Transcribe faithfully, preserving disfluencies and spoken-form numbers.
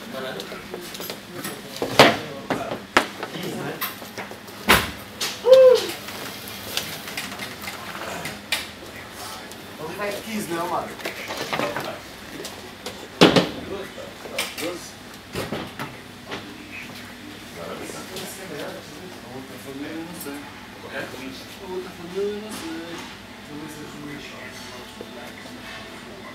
Não vai quis não, mano. Outra família, não sei.